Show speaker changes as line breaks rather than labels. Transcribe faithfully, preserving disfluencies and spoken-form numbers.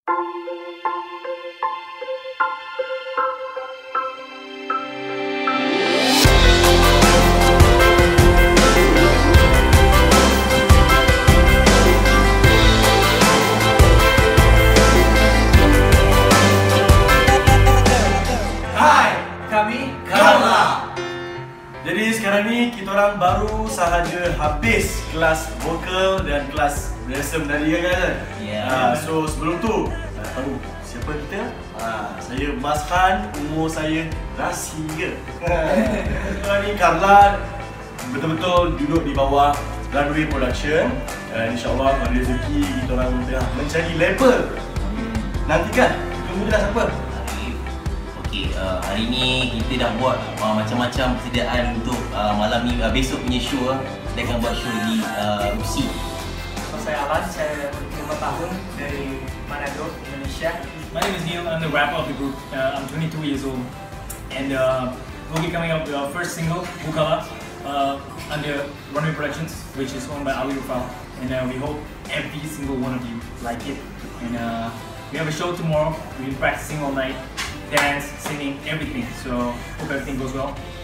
Kami Carla. Jadi sekarang ni kita orang baru sahaja habis kelas vokal dan kelas rehearsal tadi kan?
Ya.
Yeah. Uh, so sebelum tu uh, tahu siapa kita? Uh, saya Mas Han, umur saya rahsia. Sekarang ni Carla betul-betul duduk di bawah Runaway Production. Dan uh, insyaAllah pada rezeki kita orang tengah mencari label. Nantikan kita mula siapa?
Okay, uh, hari ni kita dah buat uh, macam-macam persediaan untuk uh, malam ni, uh, besok punya show. Uh, kita akan buat show di uh, U C.
So, saya Alan, saya lima tahun dari Manado, Indonesia.
My name is Neil, I'm the rapper of the group. Uh, I'm twenty-two years old. And uh, we'll be coming up with our first single, Bukala, uh, under Runaway Productions, which is owned by ARIFF. And uh, we hope every single one of you like it. And uh, we have a show tomorrow. We've been practicing all night. Dance, singing, everything. So hope everything goes well.